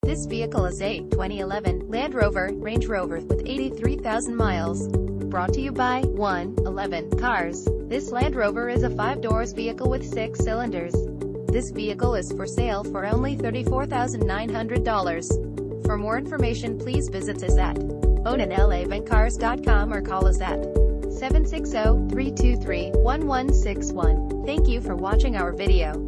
This vehicle is a 2011 Land Rover, Range Rover, with 83,000 miles. Brought to you by 111 Cars. This Land Rover is a 5-doors vehicle with 6 cylinders. This vehicle is for sale for only $34,900. For more information, please visit us at ownandlaventcars.com or call us at 760-323-1161. Thank you for watching our video.